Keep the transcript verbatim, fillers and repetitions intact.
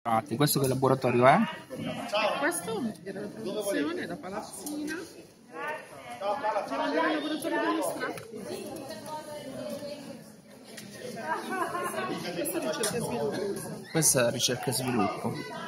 Infatti, questo che laboratorio è? E questo era la produzione, la palazzina. Facciamo vedere il laboratorio degli estratti. Questa è ricerca e sviluppo. Questa è ricerca e sviluppo.